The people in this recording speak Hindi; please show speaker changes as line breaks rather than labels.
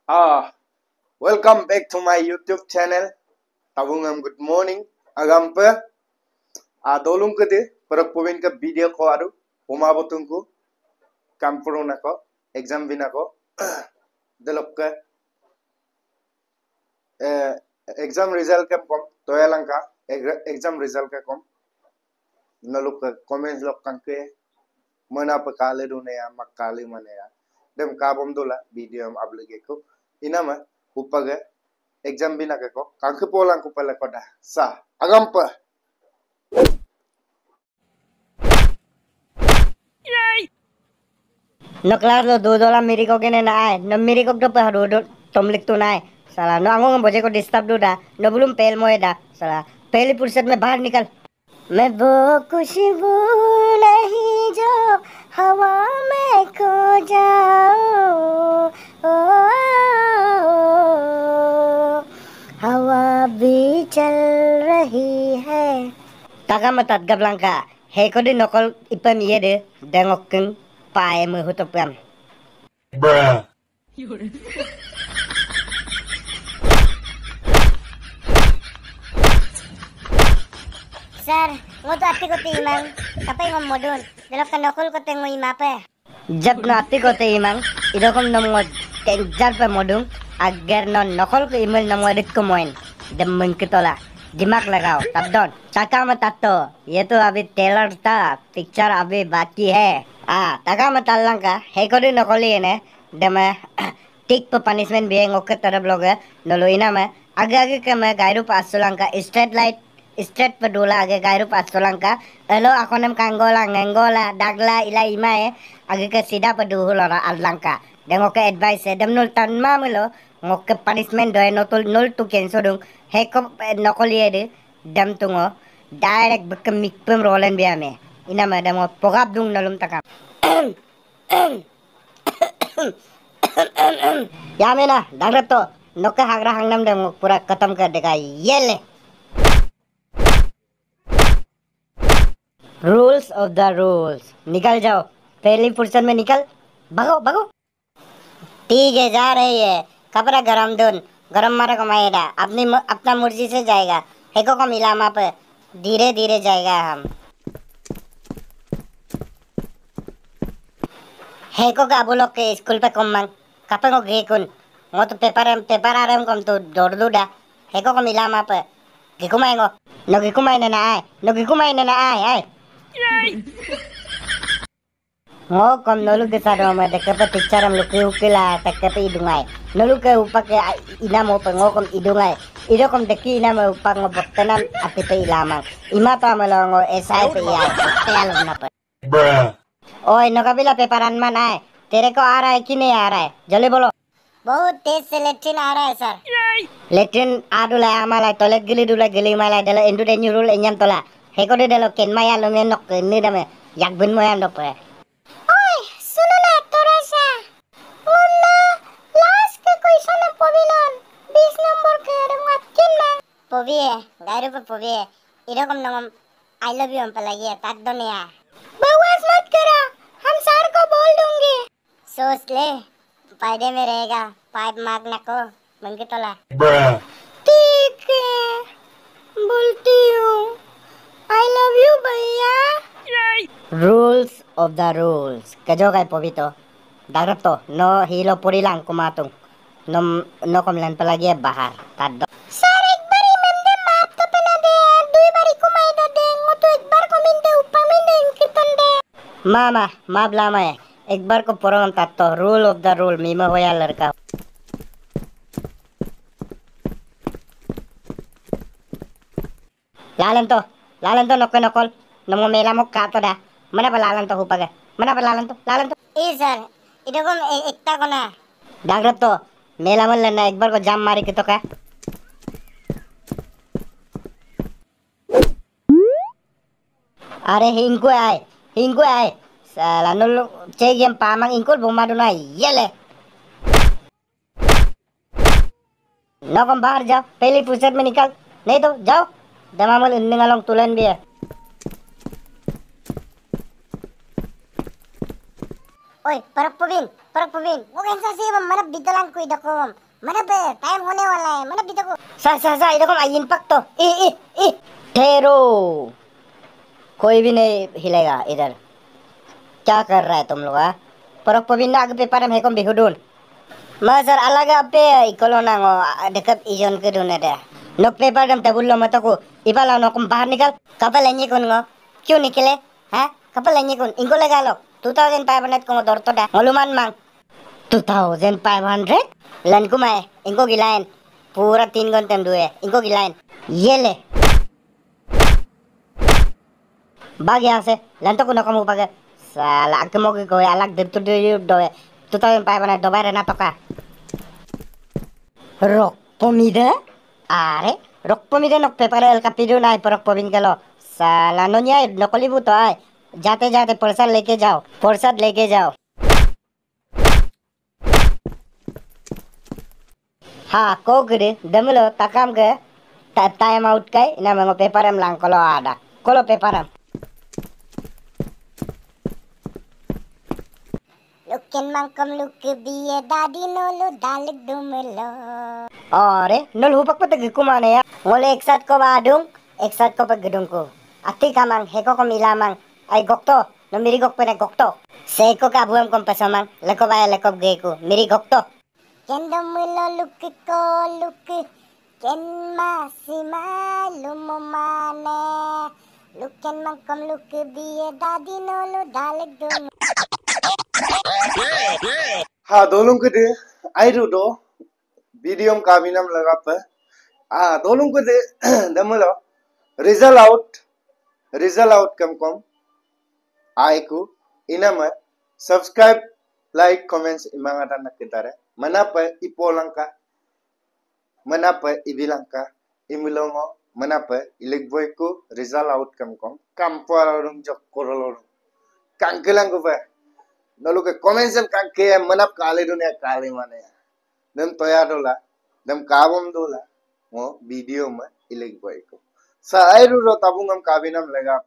Welcome back to my YouTube channel. Tabungam good morning. Agam pe dolung ke de perak povin ke video ko aru puma botungku kampuru nako exam bina ko delok ke exam result ke kom toyalangka exam result ke kom naluk ke comments lok kangke mana pakale dunia makali mana ya dem kabom dola video am upload ko inama upaga exam bina ke ko kangke polang ko pala ko da sa agam pa
No claro, $2 मेरी को के ना आए न मेरी को तो पर दो तुम लिख तो ना आए साला no आंगों मुझे को डिस्टर्ब दो डा न बुलूं पहल मोए डा साला पहली फुर्सत में बाहर निकल मैं वो खुशबू नहीं जो हवा में खो जाऊं हवा भी चल रही है taga matat gablangka he ko di nokol ipam ye de dengokin pae mu hutopam
Bruh.
Sir, ngoto ati ko te imang kapay ngom modun delok kan nokol ko te ngoy mape jab na ati ko te imang idokom nomod kenjar pe modung agar non nokol ko email nomodit ko moin demmen kitola दिमाग लगाओ तब डॉन टाका मत तो ये तो अभी टेलर था पिक्चर अभी बाकी है टाका मत लंका हे कोडी नकली है ने दमे टिक पे पनिशमेंट भी ओके तरफ लोग नलो इना में आगे आगे के मैं गायरु पास लंका स्ट्रेट लाइट स्ट्रेट पे डोला आगे गायरु पास लंका हेलो अकोनम कांगोला ngenggola dagla ila imae आगे के सीधा पे डुहुला Lanka dengo ke advice dem nul tan mamulo ngoke punishment doy notul nul tu kenso dung heko nokoli ede dem tungo direct bekem mikpem rolen biame ina ma demo pogap dung nalum takam ya mena dagrat to noke hagra hangnam dem pura khatam kar dega yele rules of the rules निकल जाओ पहली फुर्सत में निकल भागो भागो ठीक है जा रही है कपड़ा गरम दून गरम मारा कमाएगा अपनी अपना मर्जी से जाएगा हेको को मिला माप धीरे धीरे जाएगा हम हेको का बोलो के स्कूल पे कम मांग कपे को गे कुन वो तो पेपर आ रहे हम कम तो दौड़ दूडा हेको को मिला माप गिकु माएंगो नो गिकु मायने ना आए हो कम नलु के साथ में देखे पे पिक्चर हम लोग के उकेला तक पे इदुंगाई नलु के ऊपर के इना मो पे ngो कम इदुंगाई इदो कम देखी इना में ऊपर ngो बक्तना अति पे इलामा इमा तो हम लोग ऐसा पे या तेल ना पे
Bruh.
ओए नोकाबिला पेपर अनमन आए तेरे को आ रहा है कि नहीं आ रहा है जल्दी बोलो बहुत तेज से लेट्रिन आ रहा है सर लेट्रिन आडुला आमाला टॉयलेट गिली माला डेलो इंडु डेन्यू रूल एnyam tola हेको दे डेलो केनमाया लंगे नक नि दमे yak ben moya ndope सुनो ना तोरेसा मुन्ना लास्ट के क्वेश्चन है पविलन 20 नंबर के रंगत किन्ना पविए गायरो पे पविए इरकम नम आई लव यू हम पे लगी है तक दुनिया बकवास मत करो हम सर को बोल दूंगी सोच ले फायदे में रहेगा 5 मार्क ना को मंगे तोला
Bruh.
ठीक है बोलती हूँ आई लव यू भैया rules of the rules kajo kay povito darato no hilo purilang kumatung no komlan palagi bahar tado sir ek bari mende maaf to pena de dui bari kumai da de ngoto ek bar ko minde upaminde inkiton de mama maaf lama है एक बार को परम तत्तो rule of the rule मीमा होया लड़का लालन तो नकल नमो मेला मो कातो दा mana palalan to hupaga mana palalan to sir itu kon ekta kona dagrat to mela mal na ekbar ko jam mari kito ka are hingku ay sala nul chegem pamang ingkul bumadu na yele no kom bahar jao pehli फुर्सत में निकल नहीं तो जाओ दमामल इंनgalong tulen भी है ओए परक प्रवीण वो कैसा sih mana bitalan ko idakom mana पे टाइम होने वाला है mana bitaku सा इधर को इम्पैक्ट तो ई ठहरो कोई भी नहीं हिलेगा इधर क्या कर रहा है तुम लोग परक प्रवीण ना आगे पेपर में हेकम बिहुडुन Masar alaga pe ikolo nango dekat ijon ke dunere. Nok paper dam tabul lo mataku ibala nokum bahar nikal kapal lenye kun ngo. क्यों निकले? हाँ? kapal lenye kun ingo लगा लो 2500 को dorto da. Maluman mang 2500 लन को मैं इनको गिलाइन पूरा 3 घंटे में दुए इनको गिलाइन ये ले भाग यहाँ से लन तो को नकम ऊपर साला अकमो के कोई अलग दे तो दोए 2500 दोबारा ना पका Rokpomide? Are? Rokpomide nok paper el kapidu na परक प्रवीण के लो साला नोनिया नकली बुतो आए जाते जाते प्रसाद लेके जाओ हाँ कोगरे दमलो takam के time out kai ina mga paper em lang kolo ada kolo paper em Lukin mangkom luk biye dadi nolu dalik dumelo अरे नल हुपक पते गिकु माने या मोले एक साथ को पे gedung को अति कामंग हेको को मिला मंग आई गोक्तो न मेरी गोक पे ने गोक्तो सेको का बुएम कम पेसमंग लेको बाय लेको गेको मेरी गोक्तो केंदम मिलो लुक केन मासिमा लुममाने लुकेन मangkom luk biye dadi nolu dalik dum
हाँ दोनों के दे आई दो वीडियो में काबिनम लगा पे दोनों के दे दमलो रिजल्ट आउट कम आई को इना में सब्सक्राइब लाइक कमेंट्स इमांगता नकितारे मना पे इपोलंका मना पे इबिलंका इमिलोंगो मना पे इलेक बॉय को रिजल्ट आउट कम पर जक कोरलोर कांकेलंगो पे नलु के कमेंशन कांके मनप काले दुनिया काले माने दम तोया दोला दम काबम दोला वो वीडियो में इलेक बॉय को साइरु रो तबुंगम काबिनम लगा